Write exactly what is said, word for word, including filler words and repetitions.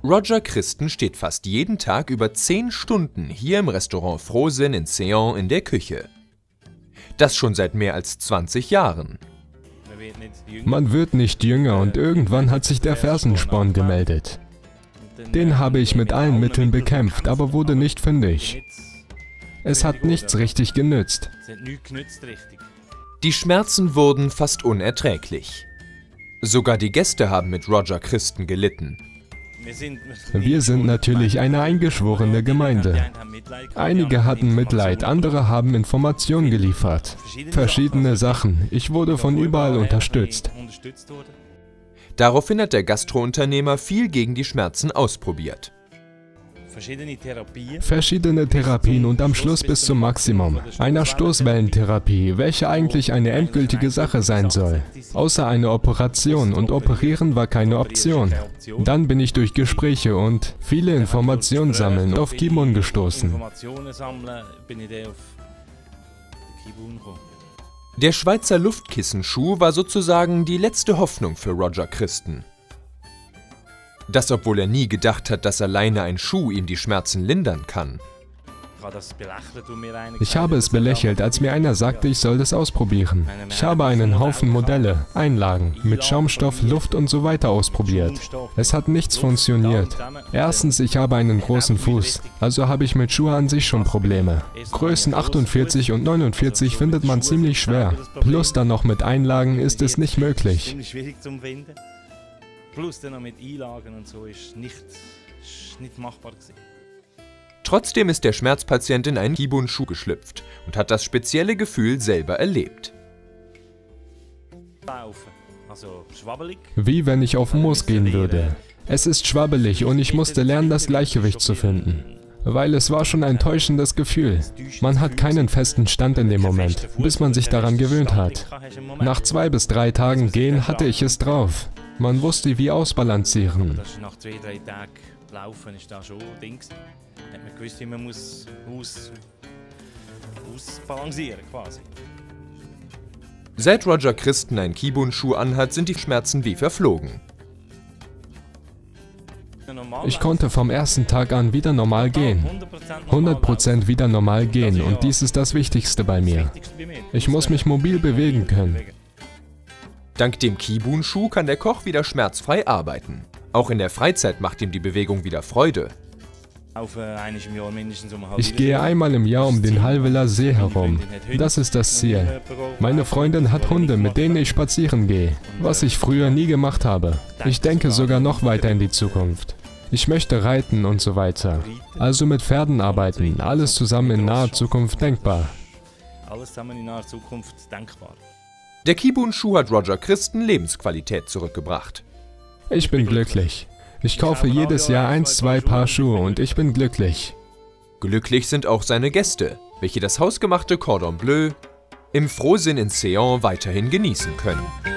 Roger Christen steht fast jeden Tag über zehn Stunden hier im Restaurant Frohsinn in Seeon in der Küche. Das schon seit mehr als zwanzig Jahren. Man wird nicht jünger und irgendwann hat sich der Fersensporn gemeldet. Den habe ich mit allen Mitteln bekämpft, aber wurde nicht fündig. Es hat nichts richtig genützt. Die Schmerzen wurden fast unerträglich. Sogar die Gäste haben mit Roger Christen gelitten. Wir sind natürlich eine eingeschworene Gemeinde. Einige hatten Mitleid, andere haben Informationen geliefert. Verschiedene Sachen. Ich wurde von überall unterstützt. Daraufhin hat der Gastrounternehmer viel gegen die Schmerzen ausprobiert. Verschiedene Therapien und am Schluss bis zum Maximum. Einer Stoßwellentherapie, welche eigentlich eine endgültige Sache sein soll. Außer eine Operation, und operieren war keine Option. Dann bin ich durch Gespräche und viele Informationen sammeln auf Kibun gestoßen. Der Schweizer Luftkissenschuh war sozusagen die letzte Hoffnung für Roger Christen. Das, obwohl er nie gedacht hat, dass alleine ein Schuh ihm die Schmerzen lindern kann. Ich habe es belächelt, als mir einer sagte, ich soll das ausprobieren. Ich habe einen Haufen Modelle, Einlagen, mit Schaumstoff, Luft und so weiter ausprobiert. Es hat nichts funktioniert. Erstens, ich habe einen großen Fuß, also habe ich mit Schuhen an sich schon Probleme. Größen achtundvierzig und neunundvierzig findet man ziemlich schwer. Plus dann noch mit Einlagen ist es nicht möglich. Plus dann noch mit Einlagen und so ist nicht, ist nicht machbar gewesen. Trotzdem ist der Schmerzpatient in einen Kibun-Schuh geschlüpft und hat das spezielle Gefühl selber erlebt. Also schwabbelig. Wie wenn ich auf Moos gehen würde. Es ist schwabbelig und ich musste lernen, das Gleichgewicht zu finden. Weil es war schon ein täuschendes Gefühl. Man hat keinen festen Stand in dem Moment, bis man sich daran gewöhnt hat. Nach zwei bis drei Tagen Gehen hatte ich es drauf. Man wusste, wie ausbalancieren. Nach zwei, drei Tagen laufen ist da schon Dings. Hat man gewusst, wie man muss aus, ausbalancieren quasi. Seit Roger Christen einen Kibun-Schuh anhat, sind die Schmerzen wie verflogen. Ich konnte vom ersten Tag an wieder normal gehen. hundert Prozent wieder normal gehen und dies ist das Wichtigste bei mir. Ich muss mich mobil bewegen können. Dank dem Kibun-Schuh kann der Koch wieder schmerzfrei arbeiten. Auch in der Freizeit macht ihm die Bewegung wieder Freude. Ich gehe einmal im Jahr um den Halveler See herum. Das ist das Ziel. Meine Freundin hat Hunde, mit denen ich spazieren gehe, was ich früher nie gemacht habe. Ich denke sogar noch weiter in die Zukunft. Ich möchte reiten und so weiter. Also mit Pferden arbeiten, alles zusammen in naher Zukunft denkbar. Alles zusammen in naher Zukunft denkbar. Der Kibun-Schuh hat Roger Christen Lebensqualität zurückgebracht. Ich bin glücklich. Ich kaufe jedes Jahr eins, zwei Paar Schuhe und ich bin glücklich. Glücklich sind auch seine Gäste, welche das hausgemachte Cordon Bleu im Frohsinn in Seeon weiterhin genießen können.